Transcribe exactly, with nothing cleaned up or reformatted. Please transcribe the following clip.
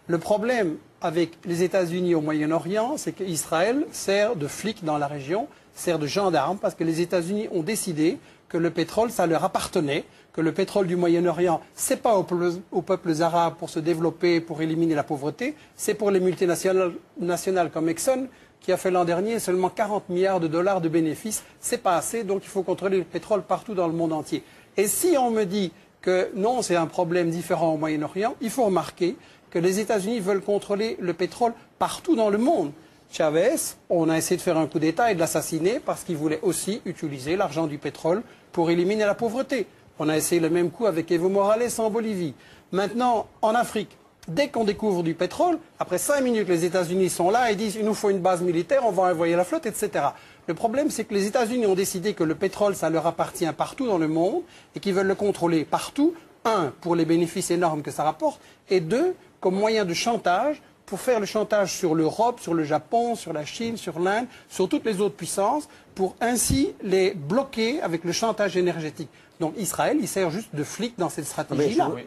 Le problème avec les États-Unis au Moyen-Orient, c'est qu'Israël sert de flic dans la région, sert de gendarme, parce que les États-Unis ont décidé que le pétrole, ça leur appartenait, que le pétrole du Moyen-Orient, ce n'est pas aux peuples, aux peuples arabes pour se développer, pour éliminer la pauvreté, c'est pour les multinationales nationales comme Exxon, qui a fait l'an dernier seulement quarante milliards de dollars de bénéfices. C'est pas assez, donc il faut contrôler le pétrole partout dans le monde entier. Et si on me dit que non, c'est un problème différent au Moyen-Orient, il faut remarquer que les États-Unis veulent contrôler le pétrole partout dans le monde. Chavez, on a essayé de faire un coup d'État et de l'assassiner parce qu'il voulait aussi utiliser l'argent du pétrole pour éliminer la pauvreté. On a essayé le même coup avec Evo Morales en Bolivie. Maintenant, en Afrique, dès qu'on découvre du pétrole, après cinq minutes, les États-Unis sont là et disent il nous faut une base militaire, on va envoyer la flotte, et cetera. Le problème, c'est que les États-Unis ont décidé que le pétrole, ça leur appartient partout dans le monde et qu'ils veulent le contrôler partout. Un, pour les bénéfices énormes que ça rapporte, et deux, comme moyen de chantage, pour faire le chantage sur l'Europe, sur le Japon, sur la Chine, sur l'Inde, sur toutes les autres puissances, pour ainsi les bloquer avec le chantage énergétique. Donc Israël, il sert juste de flic dans cette stratégie-là.